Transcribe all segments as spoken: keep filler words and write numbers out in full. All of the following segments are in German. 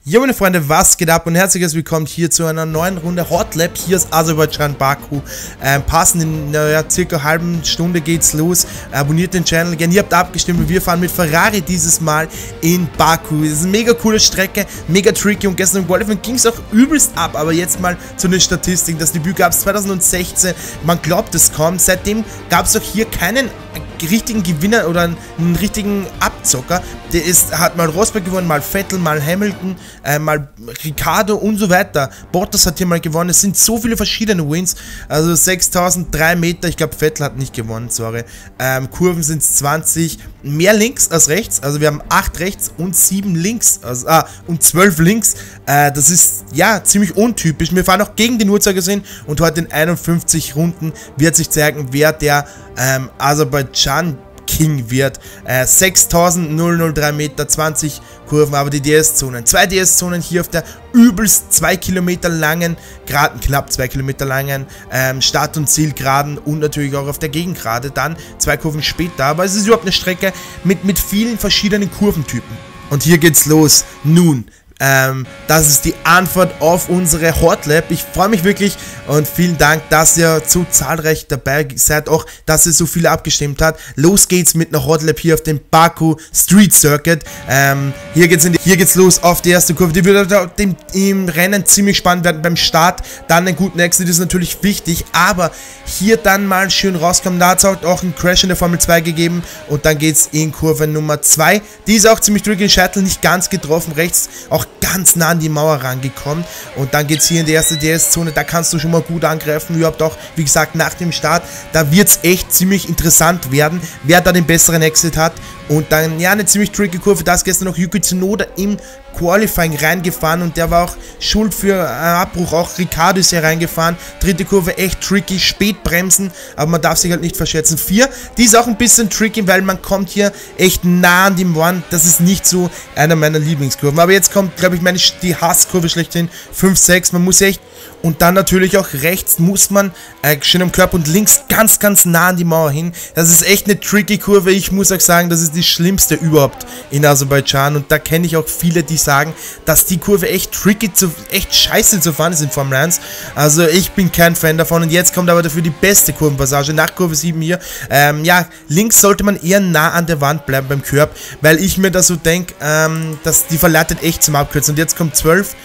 Jo meine Freunde, was geht ab und herzliches willkommen hier zu einer neuen Runde Hot Lap hier aus Aserbaidschan, Baku. Ähm, passend in naja, circa einer halben Stunde geht's los. Abonniert den Channel gerne, ihr habt abgestimmt, wir fahren mit Ferrari dieses Mal in Baku. Das ist eine mega coole Strecke, mega tricky und gestern im Qualifying ging es auch übelst ab. Aber jetzt mal zu den Statistiken. Das Debüt gab es zweitausendsechzehn, man glaubt es kaum. Seitdem gab es auch hier keinen richtigen Gewinner oder einen richtigen Abzocker. Der ist, hat mal Rosberg gewonnen, mal Vettel, mal Hamilton, äh, mal Ricciardo und so weiter. Bottas hat hier mal gewonnen. Es sind so viele verschiedene Wins. Also sechstausenddrei Meter. Ich glaube, Vettel hat nicht gewonnen, sorry. Ähm, Kurven sind es zwanzig. Mehr links als rechts. Also wir haben acht rechts und sieben links. Also, ah, und zwölf links. Äh, das ist, ja, ziemlich untypisch. Wir fahren auch gegen den Uhrzeigersinn und heute in einundfünfzig Runden wird sich zeigen, wer der ähm, Aserbaidschan King wird. Äh, sechstausenddreihundert Meter, zwanzig Kurven, aber die D S-Zonen. Zwei D S-Zonen hier auf der übelst zwei Kilometer langen, Geraden, knapp zwei Kilometer langen ähm, Start- und Zielgeraden und natürlich auch auf der Gegengerade. Dann zwei Kurven später, aber es ist überhaupt eine Strecke mit, mit vielen verschiedenen Kurventypen. Und hier geht's los. Nun. Ähm, das ist die Antwort auf unsere Hot Lap. Ich freue mich wirklich und vielen Dank, dass ihr so zahlreich dabei seid, auch dass ihr so viele abgestimmt habt. Los geht's mit einer Hot Lap hier auf dem Baku Street Circuit. Ähm, hier geht's in die, hier geht's los auf die erste Kurve. Die wird dem, im Rennen ziemlich spannend werden beim Start. Dann einen guten Exit ist natürlich wichtig, aber hier dann mal schön rauskommen. Da hat es auch einen Crash in der Formel zwei gegeben und dann geht's in Kurve Nummer zwei. Die ist auch ziemlich tricky, Shuttle nicht ganz getroffen, rechts auch ganz nah an die Mauer rangekommen und dann geht es hier in die erste D S-Zone, da kannst du schon mal gut angreifen, überhaupt auch, wie gesagt, nach dem Start, da wird es echt ziemlich interessant werden, wer da den besseren Exit hat und dann, ja, eine ziemlich tricky Kurve, da ist gestern noch Yuki Tsunoda im Qualifying reingefahren und der war auch schuld für einen Abbruch, auch Ricciardo ist hier reingefahren, dritte Kurve echt tricky, spät bremsen, aber man darf sich halt nicht verschätzen. vier, die ist auch ein bisschen tricky, weil man kommt hier echt nah an dem One, das ist nicht so einer meiner Lieblingskurven, aber jetzt kommt, glaube ich, meine, die Hasskurve schlechthin, fünf, sechs, man muss echt, und dann natürlich auch rechts muss man äh, schön am Körper und links ganz, ganz nah an die Mauer hin. Das ist echt eine tricky Kurve. Ich muss euch sagen, das ist die schlimmste überhaupt in Aserbaidschan. Und da kenne ich auch viele, die sagen, dass die Kurve echt tricky, zu, echt scheiße zu fahren ist in Formel eins. Also ich bin kein Fan davon. Und jetzt kommt aber dafür die beste Kurvenpassage nach Kurve sieben hier. Ähm, ja, links sollte man eher nah an der Wand bleiben beim Curb, weil ich mir da so denke, ähm, dass die verleitet echt zum Abkürzen. Und jetzt kommt zwölf.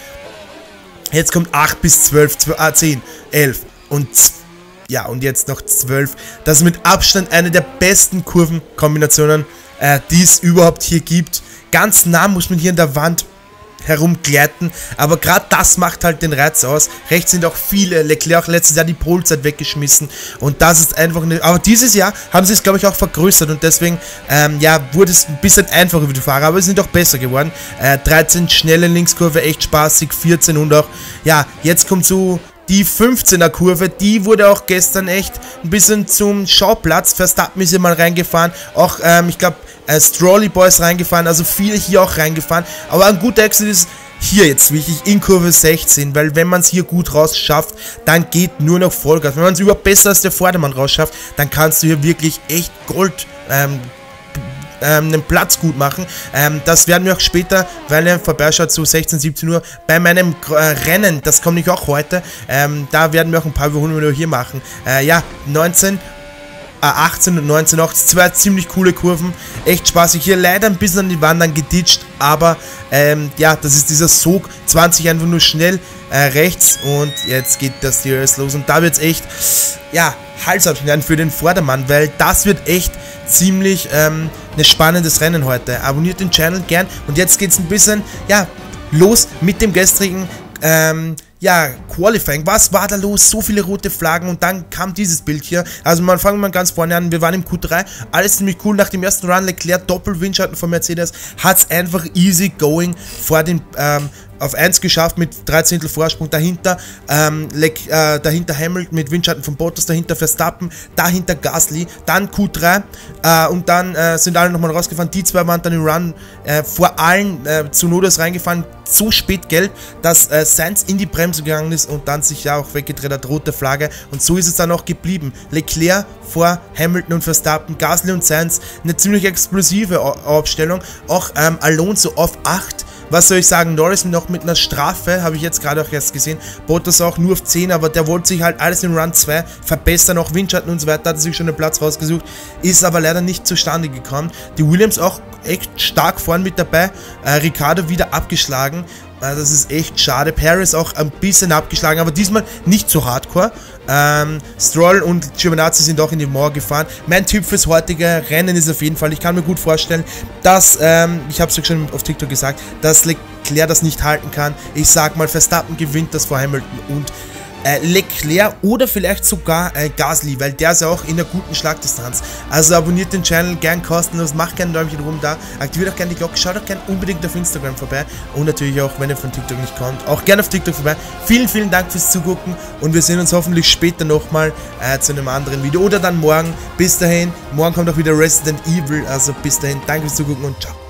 Jetzt kommt acht bis zwölf, zehn, elf und ja, und jetzt noch zwölf. Das ist mit Abstand eine der besten Kurvenkombinationen, äh, die es überhaupt hier gibt. Ganz nah muss man hier an der Wand herumgleiten, aber gerade das macht halt den Reiz aus. Rechts sind auch viele, Leclerc auch letztes Jahr die Polezeit weggeschmissen und das ist einfach eine, aber dieses Jahr haben sie es, glaube ich, auch vergrößert und deswegen, ähm, ja, wurde es ein bisschen einfacher für die Fahrer, aber es sind auch besser geworden. Äh, dreizehn schnelle Linkskurve, echt spaßig, vierzehn und auch, ja, jetzt kommt so die fünfzehner Kurve, die wurde auch gestern echt ein bisschen zum Schauplatz. Verstappen ist hier mal reingefahren, auch, ähm, ich glaube, äh, Strolley Boys reingefahren, also viele hier auch reingefahren. Aber ein guter Exit ist hier jetzt wichtig, in Kurve sechzehn, weil wenn man es hier gut rausschafft, dann geht nur noch Vollgas. Wenn man es überhaupt besser als der Vordermann rausschafft, dann kannst du hier wirklich echt Gold ähm, Ähm, einen Platz gut machen. Ähm, das werden wir auch später, weil er vorbeischaut, so sechzehn, siebzehn Uhr, bei meinem äh, Rennen, das kommt nicht auch heute, ähm, da werden wir auch ein paar Überholungen hier machen. Äh, ja, neunzehn, äh, achtzehn und neunzehn, auch zwei ziemlich coole Kurven, echt spaßig. Hier leider ein bisschen an die Wand dann geditscht, aber ähm, ja, das ist dieser Sog, zwanzig einfach nur schnell äh, rechts und jetzt geht das D R S los und da wird es echt, ja, Hals abschneiden für den Vordermann, weil das wird echt ziemlich ähm, ein spannendes Rennen heute. Abonniert den Channel gern und jetzt geht es ein bisschen, ja, los mit dem gestrigen, ähm, ja, Qualifying. Was war da los? So viele rote Flaggen und dann kam dieses Bild hier. Also man fangen wir ganz vorne an. Wir waren im Q drei. Alles ziemlich cool. Nach dem ersten Run Leclerc Doppelwindschatten von Mercedes hat es einfach easy going vor den ähm, auf eins geschafft mit drei Zehntel Vorsprung, dahinter ähm, Leck, äh, dahinter Hamilton mit Windschatten von Bottas, dahinter Verstappen, dahinter Gasly, dann Q drei äh, und dann äh, sind alle nochmal rausgefahren, die zwei waren dann im Run äh, vor allen äh, Tsunodas reingefahren, so spät gelb, dass äh, Sainz in die Bremse gegangen ist und dann sich ja auch weggedreht hat, rote Flagge und so ist es dann auch geblieben. Leclerc vor Hamilton und Verstappen, Gasly und Sainz, eine ziemlich explosive Aufstellung, auch ähm, Alonso auf acht. Was soll ich sagen, Norris noch auch mit einer Strafe, habe ich jetzt gerade auch erst gesehen, Bottas auch nur auf zehn, aber der wollte sich halt alles in Run zwei verbessern, auch Windschatten und so weiter, hat er sich schon einen Platz rausgesucht, ist aber leider nicht zustande gekommen. Die Williams auch echt stark vorn mit dabei, äh, Ricciardo wieder abgeschlagen, äh, das ist echt schade, Paris auch ein bisschen abgeschlagen, aber diesmal nicht so hardcore. Ähm, Stroll und Giovinazzi sind auch in die Mauer gefahren. Mein Tipp fürs heutige Rennen ist auf jeden Fall, ich kann mir gut vorstellen, dass, ähm, ich habe es ja schon auf TikTok gesagt, dass Leclerc das nicht halten kann. Ich sag mal, Verstappen gewinnt das vor Hamilton und äh, Leclerc oder vielleicht sogar äh, Gasly, weil der ist ja auch in einer guten Schlagdistanz. Also abonniert den Channel gern kostenlos, macht gerne ein Däumchen rum da, aktiviert auch gerne die Glocke, schaut auch gerne unbedingt auf Instagram vorbei und natürlich auch, wenn ihr von TikTok nicht kommt, auch gerne auf TikTok vorbei. Vielen, vielen Dank fürs Zugucken und wir sehen uns hoffentlich später nochmal äh, zu einem anderen Video oder dann morgen. Bis dahin, morgen kommt auch wieder Resident Evil, also bis dahin, danke fürs Zugucken und ciao.